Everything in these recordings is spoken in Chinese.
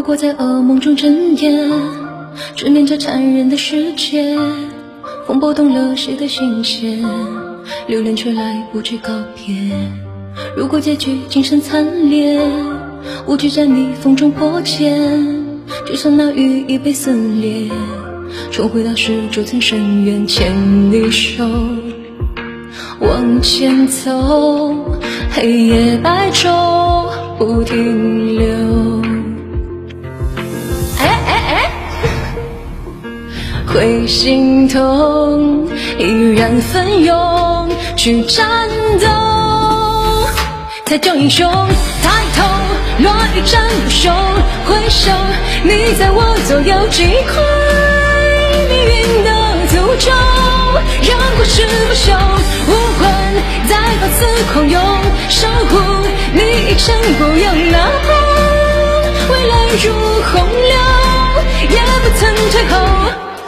果在噩梦中睁眼，直面这残忍的世界，风波动了谁的心弦，留恋却来不及告别。如果结局精神惨烈，无惧在逆风中破茧，就算那羽翼被撕裂，重回到十九层深渊，牵你手往前走，黑夜白昼不停留。会心痛，依然奋勇去战斗。才叫英雄，抬头落雨战不休，回首你在我左右，击溃命运的诅咒，让故事不朽，无魂在放肆狂涌，守护你一尘不用，哪怕未来如洪流，也不曾退后。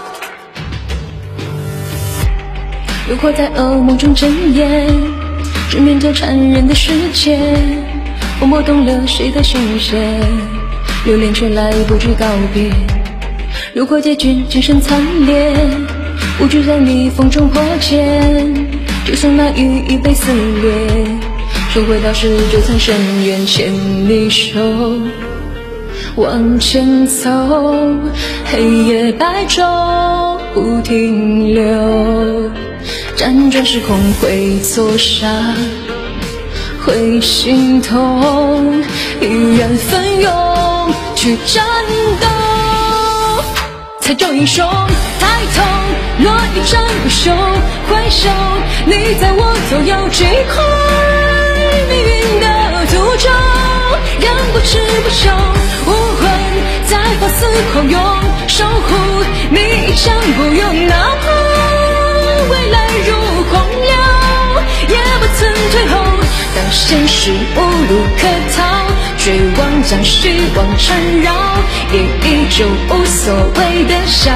如果在噩梦中睁眼，直面这残忍的世界，风波动了谁的心弦，留恋却来不及告别。如果结局精神惨烈，无惧在逆风中破茧，就算那羽翼被撕裂，重回到19层深渊，牵你手往前走，黑夜白昼不停留。辗转时空会错杀，会心痛，依然奋勇去战斗。才叫英雄，抬头落一战不休，回首你在我左右，击溃命运的诅咒，让不知不朽，无魂在放肆狂涌，守护你一场不用，哪怕未来如洪流，也不曾退后。当现实无路可逃，绝望将希望缠绕，也依旧无所谓的笑。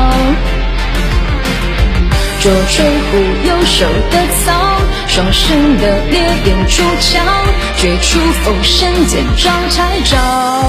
左吹忽右手的草，双生的烈焰出鞘，绝处逢生见招拆招。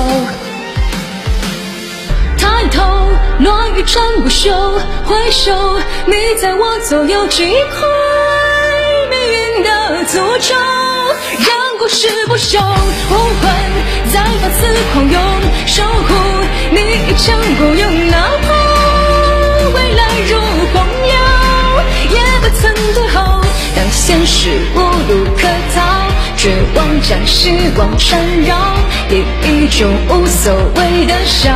抬头落雨战不休，回首你在我左右，击溃命运的诅咒，让故事不朽，无魂在放肆狂涌，守护你一场不用，哪怕未来如洪流，也不曾退后。当现实无路可逃，绝望将希望缠绕，也依旧无所谓的笑。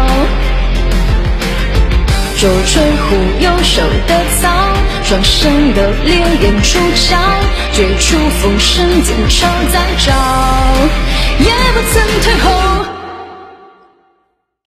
左吹忽右手的草，双生的烈焰出鞘，绝处逢生见招再招，也不曾退后。